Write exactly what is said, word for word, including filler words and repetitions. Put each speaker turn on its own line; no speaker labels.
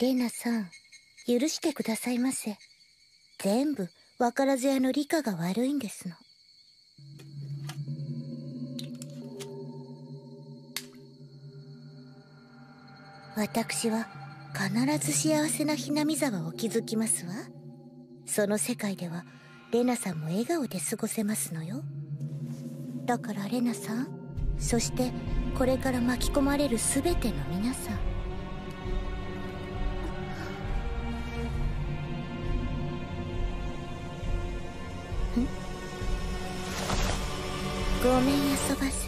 レナさん、許してくださいませ。全部、わからず屋の理科が悪いんですの。私は、必ず幸せなひなみ沢を築きますわ。その世界では、レナさんも笑顔で過ごせますのよ。だからレナさん、そしてこれから巻き込まれるすべての皆さん。ん？ごめんやそばせ。